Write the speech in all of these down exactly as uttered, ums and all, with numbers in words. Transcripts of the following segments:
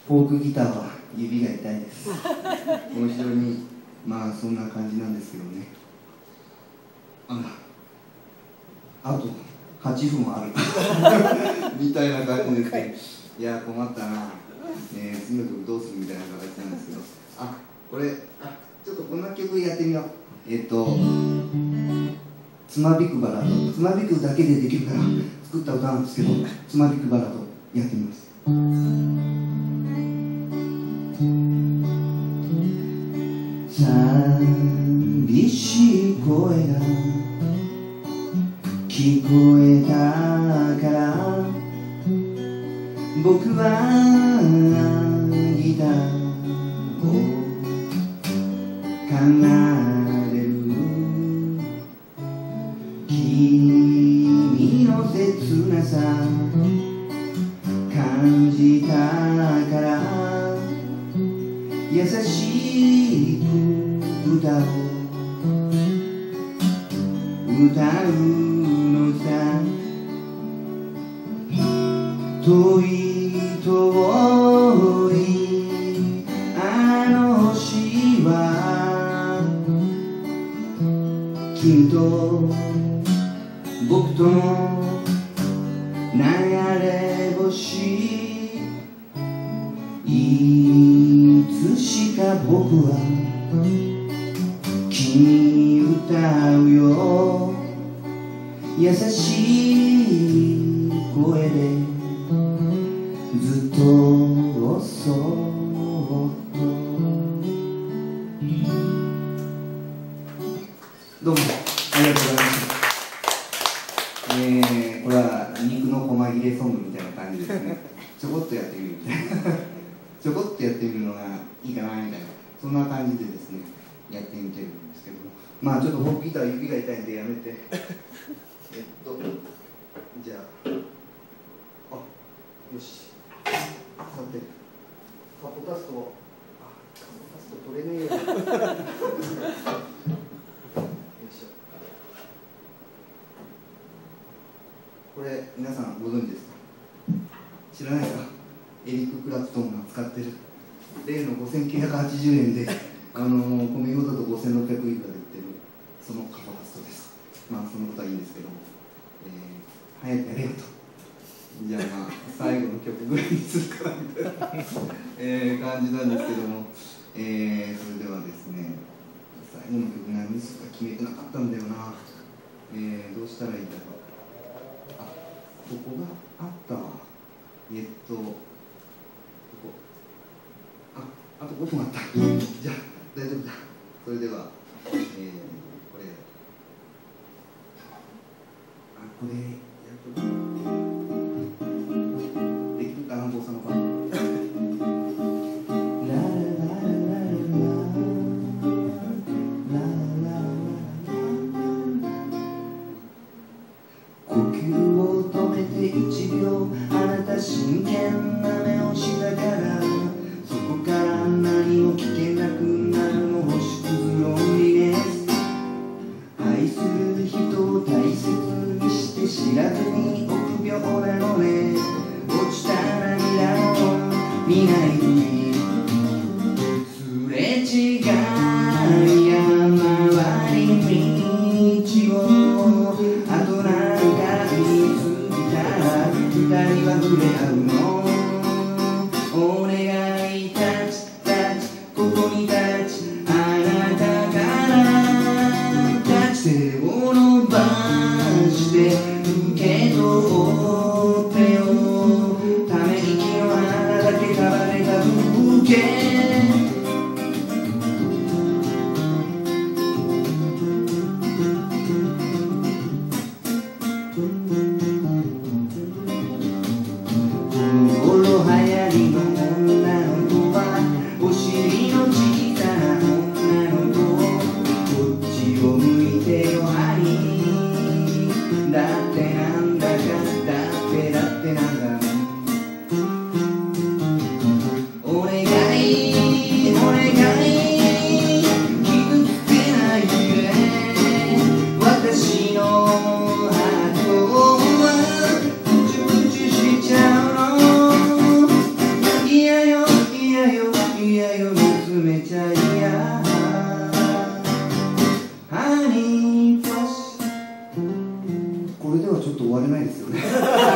フォークギターは指が痛いです。もう非常にまあそんな感じなんですけどね。ああとはちふんあるみたいな感じですね。いや困ったな、えー、次の曲どうするみたいな形なんですけど、あこれあちょっとこんな曲やってみよう。えっ、ー、とつまびくバラード、つまびくだけでできるから作った歌なんですけど、つまびくバラードやってみます。寂しい声が聞こえたから僕はギターを奏でる。君の切なさ感じたから優しく歌を歌うのさ。遠い遠いあの星は君と僕との流れ星。いつしか僕は君に歌うよ。優しい声でずっとそっと。どうもありがとうございます。えー、これは肉の細切れソングみたいな感じですね。ちょこっとやってみるみたいなちょこっとやってみるのがいいかなみたいな、そんな感じでですねやってみてるんですけども、まあちょっとフォークギター指が痛いんでやめてえっとじゃああよし、さてカポタストあカポタスト取れねえよよいしょ。これ皆さんご存知ですか？知らないか？エリック・クラプトンが使ってる例のごせんきゅうひゃくはちじゅうえんであのー、米粉だとごせんろっぴゃくいくらで売ってるそのカポタストです。まあそのことはいいんですけども、えー、早くやれよと。じゃあまあ最後の曲ぐらいにするかみたいなえー感じなんですけども、えー、それではですね最後の曲何にするか決めてなかったんだよな。えー、どうしたらいいんだろう。あ、ここがあったわ。えっとここあ、あとごふんあった。じゃあ大丈夫だ。それでは、えー、これあ、これやっと真剣な目をしたからそこから何も聞けなくなるの星屑ロンリネス。愛する人を大切にして知らずに臆病なのね。落ちた涙を見ないにすれ違い山回り道をあとなんか見つけたら二人は触れ合うの。お願いタッチタッチここにタッチあなたからタッチ手を伸ばして受け取ってよ。ため息の花だけ束ねたブーケ。お願い愛を見つめちゃいやハニーフラッシュ。これではちょっと終われないですよね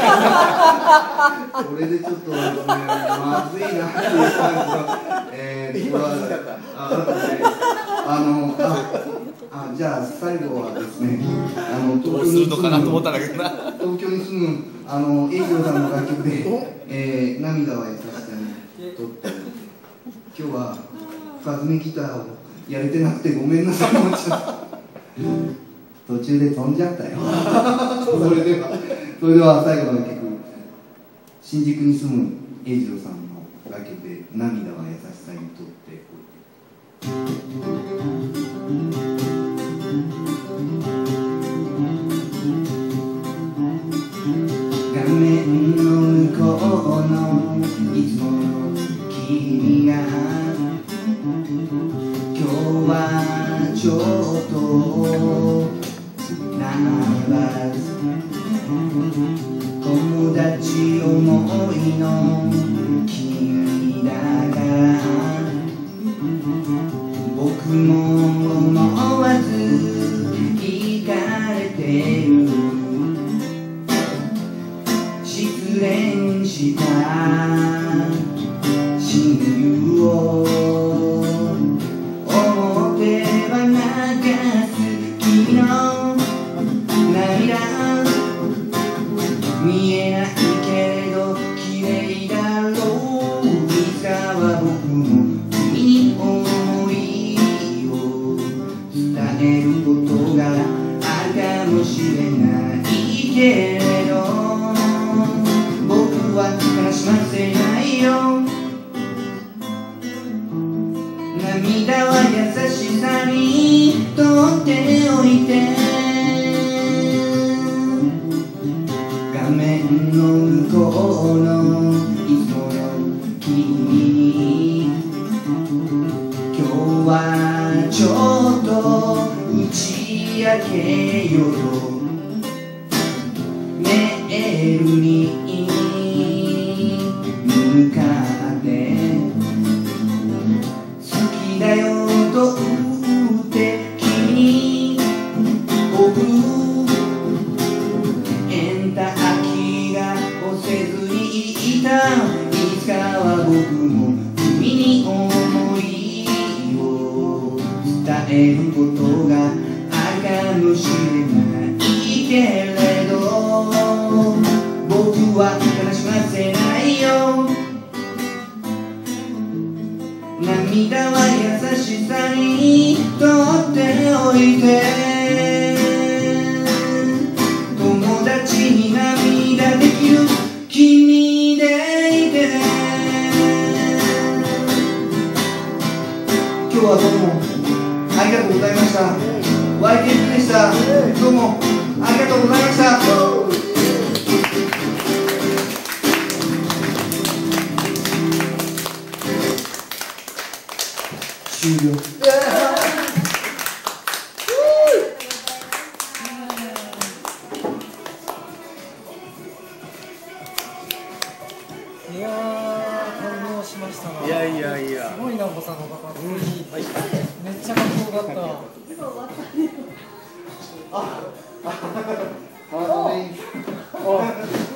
これでちょっと、ね、まずいなっていう感じの、えー、今気づかったああのああじゃあ最後はですね、あの東京に住む東京に住むあの栄一郎さんの楽曲で「えー、涙は優しさに」とって今日は深爪ギターをやれてなくてごめんなさい。もちろん途中で飛んじゃったよそれではそれでは最後の曲、新宿に住む栄一郎さんの楽曲で「涙は優しさに」とって画面の向こうのいつもの君が今日はちょっとナーバス、友達思いの君だから僕も思わず惹かれてる、失恋した親友を表は流す君の涙、見えないけれど綺麗だろう、いつかは僕も君に思いを伝えることがあるかもしれないけれど僕は悲しませないよ、涙は優しさにとっておいて、画面の向こうのいつもの君に今日はちょっと打ち明けようとメールに向かって好きだよと言って君に送る、エンタ空きが押せずにいた、いつかは僕も君に思いを伝えることがあるかもしれないけれど僕は悲しませないよ、涙は優しさにとっておいて、友達に涙できる君でいて、今日はどうもありがとうございました。ワイケーピー でした。どうもありがとうございました。終了。 いやー、感動しましたな。 いやいやいや。 すごいな、ボサノバかっこいい。めっちゃかっこよかった。 あ、あ、ハートでいい。